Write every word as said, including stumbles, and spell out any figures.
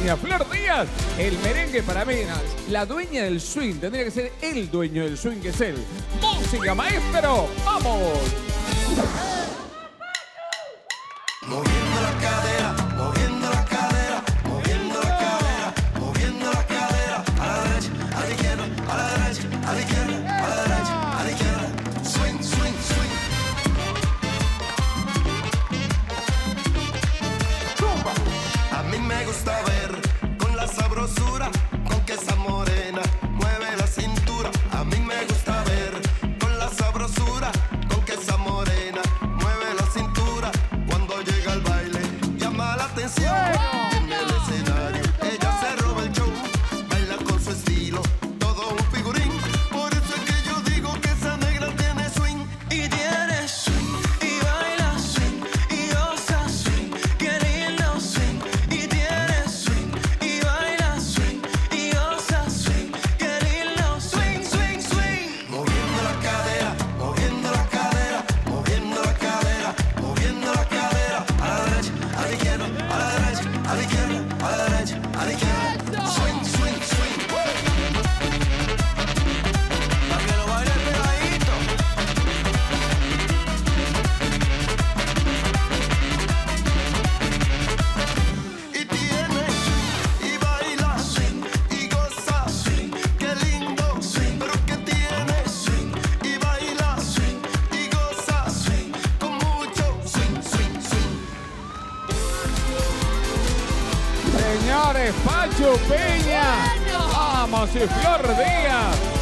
Flor Díaz, el merengue para mí, la dueña del swing, tendría que ser el dueño del swing, que es él. Música, maestro, ¡vamos! Moviendo la cadera, moviendo la cadera, moviendo la cadera, moviendo la cadera, a la derecha, a la izquierda, a la derecha, a la izquierda, a la derecha, a la izquierda, swing, swing, swing. A mí me gusta ver con la sabrosura con que esa morena mueve la cintura. A mí me gusta ver con la sabrosura con que esa morena mueve la cintura. Cuando llega al baile llama la atención. En el escenario ella se roba el show, baila con su estilo, todo un figurín. Por eso es que yo digo que esa negra tiene swing. Y tiene swing, y baila swing, y goza swing, qué lindo swing. Y tiene swing, y baila swing, y goza swing, qué lindo swing, swing, swing. Moviendo la cadera, moviendo la cadera, moviendo la cadera, moviendo la cadera, a la derecha, a la izquierda, a la derecha, a la izquierda, a la derecha, a la izquierda, swing, swing, swing. Pa' que lo baile pegadito. Y tiene swing, y baila swing, y goza swing, qué lindo swing. Pero que tiene swing, y baila swing, y goza swing, con mucho swing, swing, swing. Señores, Pacho Peña, vamos y Flor Díaz.